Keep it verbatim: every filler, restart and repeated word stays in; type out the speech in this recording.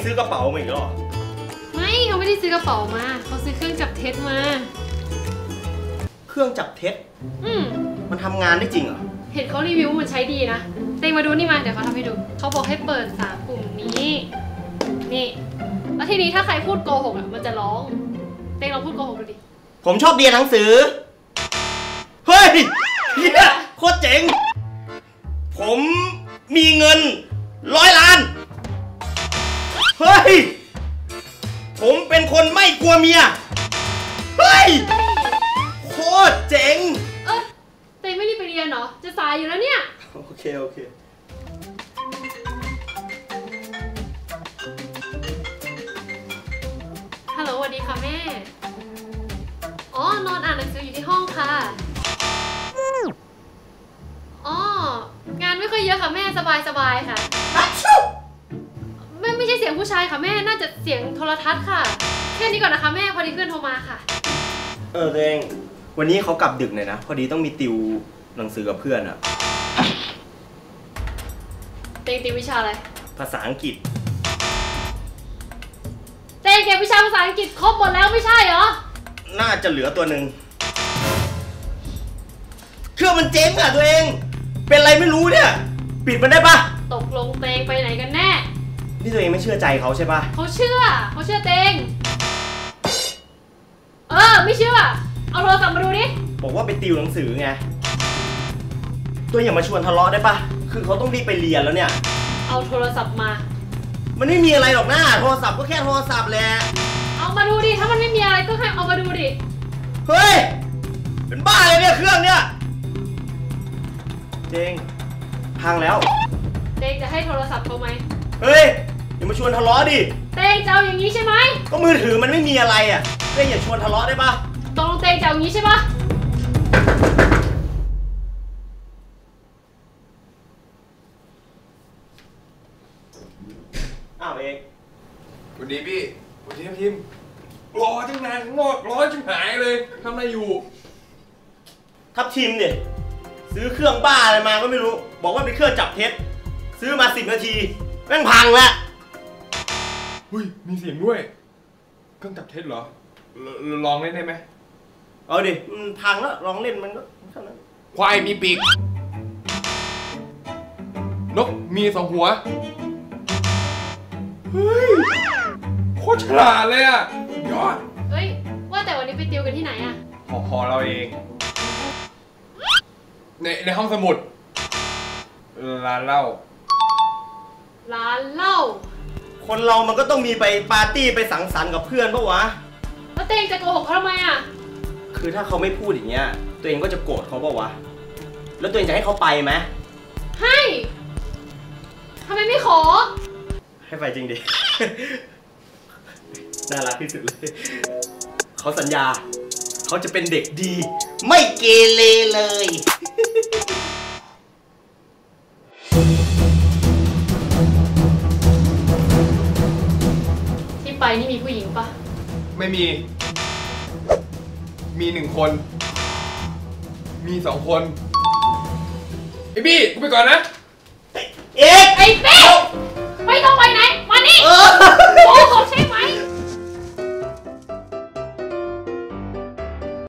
ซื้อกระเป๋ามาอีกแล้วไม่เขาไม่ได้ซื้อกระเป๋ามาเขาซื้อเครื่องจับเท็จมาเครื่องจับเท็จอืมมันทำงานได้จริงเหรอเห็นเขารีวิวมันใช้ดีนะเตงมาดูนี่มาเดี๋ยวเขาทำให้ดูเขาบอกให้เปิดสามปุ่มนี้นี่แล้วทีนี้ถ้าใครพูดโกหกอ่ะมันจะร้องเตงลองพูดโกหกดูดิผมชอบเรียนหนังสือเฮ้ยเฮียโคตรเจ๋งผมมีเงินร้อยล้านเฮ้ยผมเป็นคนไม่กลัวเมียเฮ้ยโคตรเจ๋งเออเตงไม่รีบไปเรียนเหรอจะสายอยู่แล้วเนี่ยโอเคโอเคฮัลโหลสวัสดีค่ะแม่อ๋อนอนอ่านหนังสืออยู่ที่ห้องค่ะอ๋องานไม่ค่อยเยอะค่ะแม่สบายสบายค่ะแม่ไม่ใช่เสียงผู้ชายค่ะแม่น่าจะเสียงโทรทัศน์ค่ะแค่นี้ก่อนนะคะแม่พอดีเพื่อนโทรมาค่ะเออเองวันนี้เขากลับดึกหน่อยนะพอดีต้องมีติวหนังสือกับเพื่อนอะเตงติววิชาอะไรภาษาอังกฤษเตงเก็บวิชาภาษาอังกฤษครบหมดแล้วไม่ใช่เหรอน่าจะเหลือตัวหนึ่งเครื่องมันเจ๊งอะตัวเองเป็นอะไรไม่รู้เนี่ยปิดมันได้ปะตกลงเตงไปไหนกันแน่นี่ตัวเองไม่เชื่อใจเขาใช่ปะเขาเชื่อเขาเชื่อเตงเออไม่เชื่อเอาโทรศัพท์มาดูดิบอกว่าไปติวหนังสือไงตัวอย่ามาชวนทะเลาะได้ปะคือเขาต้องรีบไปเรียนแล้วเนี่ยเอาโทรศัพท์มามันไม่มีอะไรหรอกนะโทรศัพท์ก็แค่โทรศัพท์แหละเอามาดูดิถ้ามันไม่มีอะไรก็ให้เอามาดูดิเฮ้ยเป็นบ้าเลยเนี่ยเครื่องเนี่ยเจงพังแล้วเตงจะให้โทรศัพท์เขาไหมเฮ้ยอย่ามาชวนทะเลาะดิเตงจะเอาอย่างนี้ใช่ไหมก็มือถือมันไม่มีอะไรอ่ะเต้อย่าชวนทะเลาะได้ปะตกลงเตงจะเอาอย่างนี้ใช่ปะอ้าวเองสวัสดีพี่สวัสดีครับพิมรอตั้งนานข้างนอกร้อนชิบหายเลยทำอะไรอยู่ทับทิมเนี่ยซื้อเครื่องบ้าอะไรมาก็ไม่รู้บอกว่าเป็นเครื่องจับเท็จซื้อมาสิบนาทีแม่งพังแล้วอุ้ยมีเสียงด้วยเครื่องจับเท็จเหรอลองเล่นได้ไหมเอาดิมันพังแล้วลองเล่นมันก็เท่านั้นควายมีปีกนกมีสองหัวเฮ้ยโคตรฉลาดเลยอ่ะยอดเฮ้ยว่าแต่วันนี้ไปติวกันที่ไหนอ่ะหอหอเราเองในในห้องสมุดร้านเหล้าร้านเหล้าคนเรามันก็ต้องมีไปปาร์ตี้ไปสังสรรค์กับเพื่อนปะวะแล้วตัวเองจะโกหกเขาทำไมอ่ะคือถ้าเขาไม่พูดอย่างเงี้ยตัวเองก็จะโกรธเขาปะวะแล้วตัวเองจะให้เขาไปไหมให้ทำไมไม่ขอให้ไปจริงดิ น่ารักที่สุดเลยเขาสัญญาเขาจะเป็นเด็กดีไม่เกเรเลยที่ไปนี่มีผู้หญิงปะไม่มีมีหนึ่งคนมีสองคนไอ้บี้กูไปก่อนนะเอ๊ะไอ้เป๊ะ